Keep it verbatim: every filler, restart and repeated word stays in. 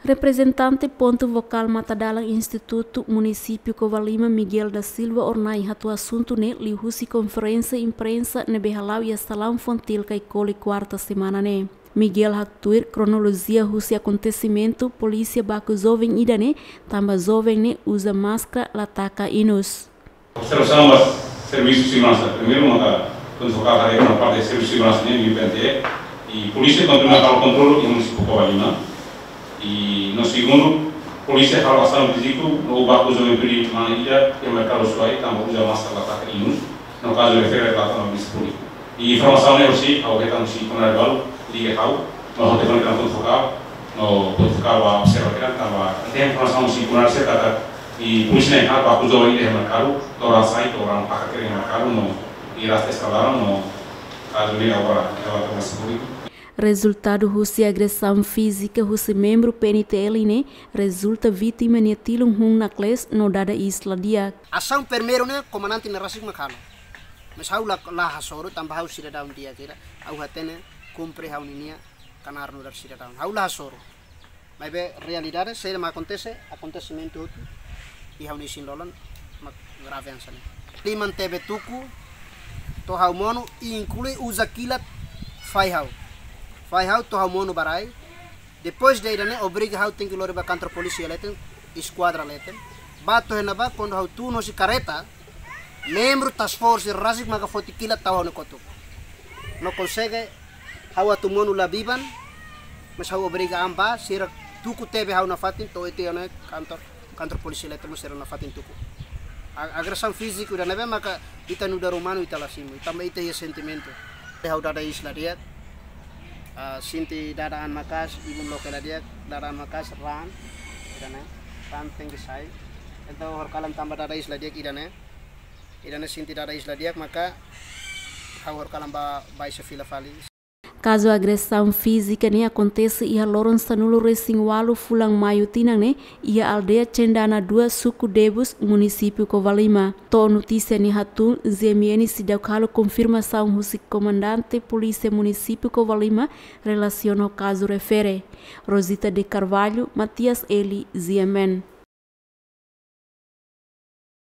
Representante ponto vocal Matadalang Instituto Município Covalima Miguel da Silva ornai hatu assunto ne li husi conferência imprensa ne behalau e salão fontil kai coli quarta semana ne. Miguel haktuir cronologia husi acontecimento polícia baku jovem ida ne tamba jovem ne usa máscara lataka inus. Observação das serviços de segurança. Primeiro, uma ponto vocal para uma parte de serviços de segurança ne U P N T e polícia continua para o controle no município Covalima. E no segundo, polícia hal asal físico no barco jovem peri mana ida que mercado suai também usa máscara lataka inus no caso refere a lataka municipal. E informação é aussi ao que estamos com a legal liga ao no telefone que não focar no pode ficar a observar que estava tem informação aussi com a certa e polícia nem hal barco jovem ida mercado orang sai orang pakai kering mercado no irás escalaram no caso liga agora ela está municipal. Resultado husi agressão física husi membro P N T L ne resulta vítima ne tilung hung nakles no dada isla dia. Ação primeiro ne comandante ne racismo kalo. Mas hau la la hasoro tambah hau sida daun dia kira. Hau hatene cumpre hau ninia kanar no dar sida daun. Hau la hasoro. Mas be realidade se ma acontece acontecimento outro e hau ni sin lolan mak grave ansane. Liman tebe tuku to hau mono inclui usa kilat fai hau. Vai hau to hau mono barai depois de irane obriga hau tem que loriba contra polícia letem esquadra letem bato henaba quando hau tu no si careta membro task force rasik maga foti kila tahu no kotu no consegue hau atu mono la biban mas hau obriga amba sira tuku tebe hau na fatin to itu ane kantor kantor polisi letem sira na fatin tuku agressão física udah nebe maka ita nuda romano ita lasimu tambah ita ya sentimento hau dada isla dia Uh, sinti daraan makas ibun lokal dia daraan makas ran idane ran tinggi sai itu horkalam tambah dada isla dia idane idane sinti dada isla dia maka hau horkalam ba bai sefila fali. Caso agressão física ne acontece ia loron sanulo resingwalu fulang mayu tinang ne ia aldeia Cendana dua suku Debus município Covalima. To notícia ne hatun zemieni sidaukalo confirmação husi comandante polícia município Covalima relaciona o caso refere. Rosita de Carvalho, Matias Eli, Z M N.